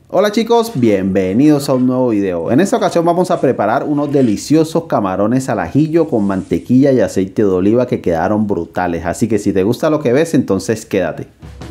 Hola chicos, bienvenidos a un nuevo video. En esta ocasión vamos a preparar unos deliciosos camarones al ajillo con mantequilla y aceite de oliva que quedaron brutales. Así que si te gusta lo que ves, entonces quédate.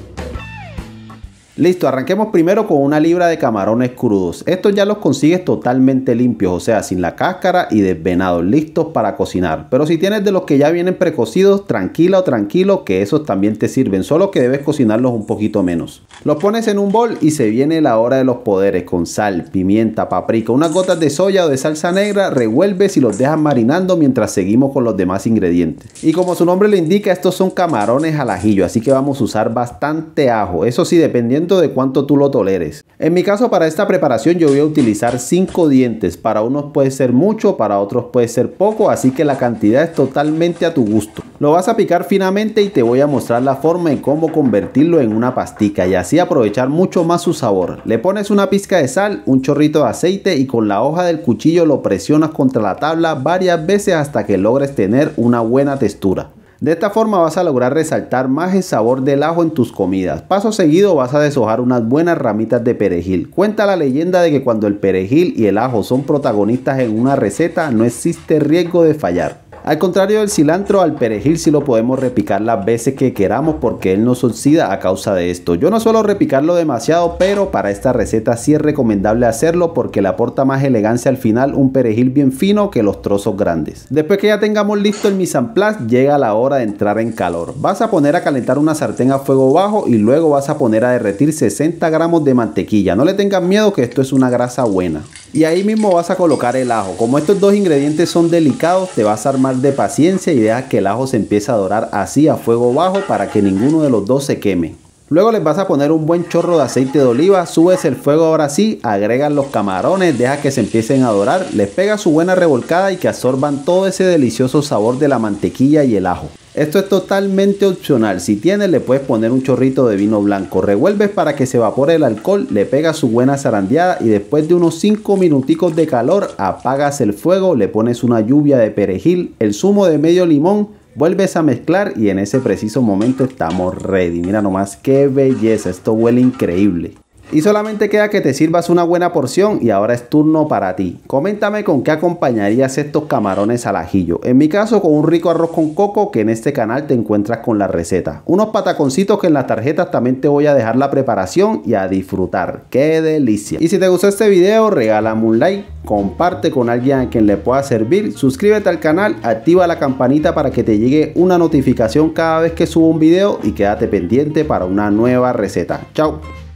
Listo, arranquemos primero con una libra de camarones crudos. Estos ya los consigues totalmente limpios, o sea, sin la cáscara y desvenados, listos para cocinar. Pero si tienes de los que ya vienen precocidos, tranquila o tranquilo que esos también te sirven, solo que debes cocinarlos un poquito menos. Los pones en un bol y se viene la hora de los poderes con sal, pimienta, paprika, unas gotas de soya o de salsa negra, revuelves y los dejas marinando mientras seguimos con los demás ingredientes. Y como su nombre le indica, estos son camarones al ajillo, así que vamos a usar bastante ajo, eso sí, dependiendo de cuánto tú lo toleres. En mi caso, para esta preparación yo voy a utilizar 5 dientes. Para unos puede ser mucho, para otros puede ser poco, así que la cantidad es totalmente a tu gusto. Lo vas a picar finamente y te voy a mostrar la forma en cómo convertirlo en una pastica y así aprovechar mucho más su sabor. Le pones una pizca de sal, un chorrito de aceite y con la hoja del cuchillo lo presionas contra la tabla varias veces hasta que logres tener una buena textura. De esta forma vas a lograr resaltar más el sabor del ajo en tus comidas. Paso seguido vas a deshojar unas buenas ramitas de perejil. Cuenta la leyenda de que cuando el perejil y el ajo son protagonistas en una receta no existe riesgo de fallar. Al contrario del cilantro, al perejil sí lo podemos repicar las veces que queramos porque él no se oxida a causa de esto. Yo no suelo repicarlo demasiado, pero para esta receta sí es recomendable hacerlo porque le aporta más elegancia al final un perejil bien fino que los trozos grandes. Después que ya tengamos listo el mise en place, llega la hora de entrar en calor. Vas a poner a calentar una sartén a fuego bajo y luego vas a poner a derretir 60 gramos de mantequilla. No le tengan miedo que esto es una grasa buena. Y ahí mismo vas a colocar el ajo. Como estos dos ingredientes son delicados, te vas a armar de paciencia y deja que el ajo se empiece a dorar así a fuego bajo para que ninguno de los dos se queme. Luego les vas a poner un buen chorro de aceite de oliva, subes el fuego ahora sí, agregas los camarones, deja que se empiecen a dorar, les pega su buena revolcada y que absorban todo ese delicioso sabor de la mantequilla y el ajo. Esto es totalmente opcional, si tienes le puedes poner un chorrito de vino blanco, revuelves para que se evapore el alcohol, le pegas su buena zarandeada y después de unos 5 minuticos de calor apagas el fuego, le pones una lluvia de perejil, el zumo de medio limón, vuelves a mezclar y en ese preciso momento estamos ready. Mira nomás qué belleza, esto huele increíble. Y solamente queda que te sirvas una buena porción y ahora es turno para ti. Coméntame con qué acompañarías estos camarones al ajillo. En mi caso con un rico arroz con coco que en este canal te encuentras con la receta. Unos pataconcitos que en las tarjetas también te voy a dejar la preparación y a disfrutar. ¡Qué delicia! Y si te gustó este video, regálame un like, comparte con alguien a quien le pueda servir, suscríbete al canal, activa la campanita para que te llegue una notificación cada vez que subo un video y quédate pendiente para una nueva receta. ¡Chao!